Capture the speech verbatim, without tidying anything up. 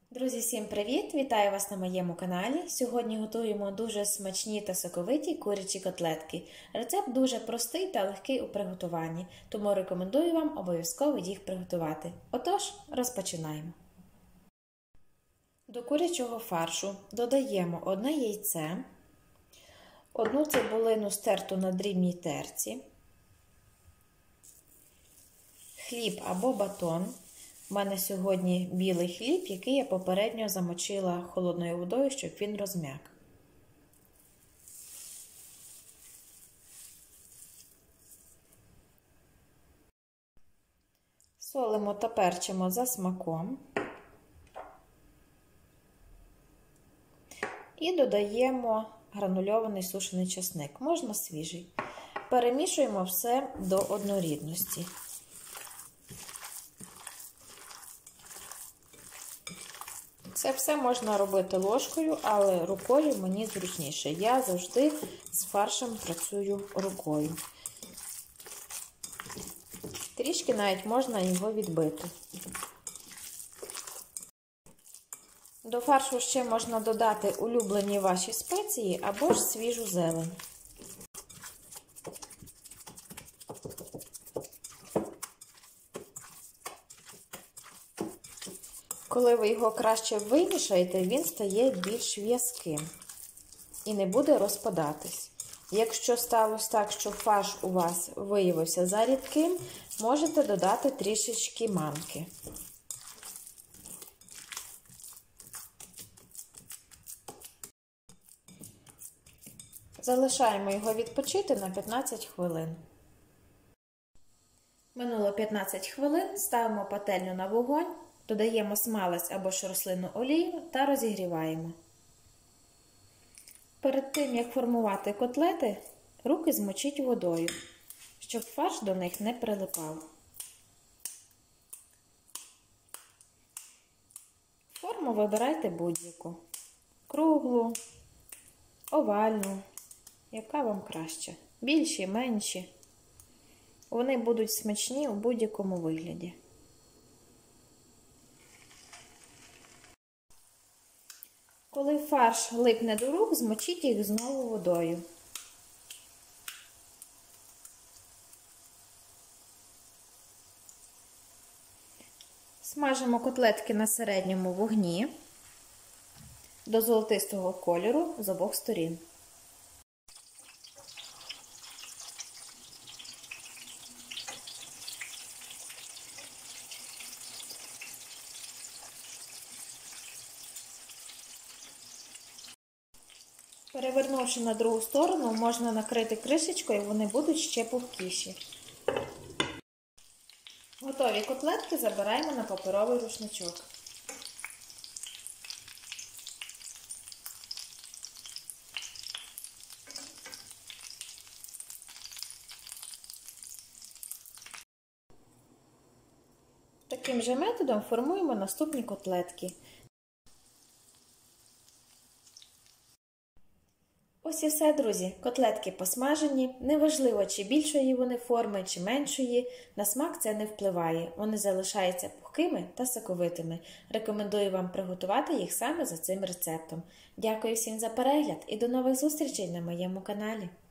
Друзі, всім привіт! Вітаю вас на моєму каналі. Сьогодні готуємо дуже смачні та соковиті курячі котлетки. Рецепт дуже простий та легкий у приготуванні, тому рекомендую вам обов'язково їх приготувати. Отож, розпочинаємо. До курячого фаршу додаємо одне яйце, одну цибулину стерту на дрібній терці, хліб або батон. У мене сьогодні білий хліб, який я попередньо замочила холодною водою, щоб він розм'як. Солимо та перчимо за смаком. І додаємо гранульований сушений часник, можна свіжий. Перемішуємо все до однорідності. Це все можна робити ложкою, але рукою мені зручніше. Я завжди з фаршем працюю рукою. Трішки навіть можна його відбити. До фаршу ще можна додати улюблені ваші спеції або ж свіжу зелень. Коли ви його краще вимішаєте, він стає більш в'язким і не буде розпадатись. Якщо сталося так, що фарш у вас виявився зарідким, можете додати трішечки манки. Залишаємо його відпочити на п'ятнадцять хвилин. Минуло п'ятнадцять хвилин, ставимо пательню на вогонь. Додаємо смалець або ж рослинну олію та розігріваємо. Перед тим, як формувати котлети, руки змочіть водою, щоб фарш до них не прилипав. Форму вибирайте будь-яку. Круглу, овальну, яка вам краще. Більші, менші. Вони будуть смачні у будь-якому вигляді. Коли фарш липне до рук, змочіть їх знову водою. Смажимо котлетки на середньому вогні до золотистого кольору з обох сторін. Перевернувши на другу сторону, можна накрити кришечкою, вони будуть ще пухкіші. Готові котлетки забираємо на паперовий рушничок. Таким же методом формуємо наступні котлетки. Ось і все, друзі. Котлетки посмажені. Неважливо, чи більшої вони форми, чи меншої. На смак це не впливає. Вони залишаються пухкими та соковитими. Рекомендую вам приготувати їх саме за цим рецептом. Дякую всім за перегляд і до нових зустрічей на моєму каналі.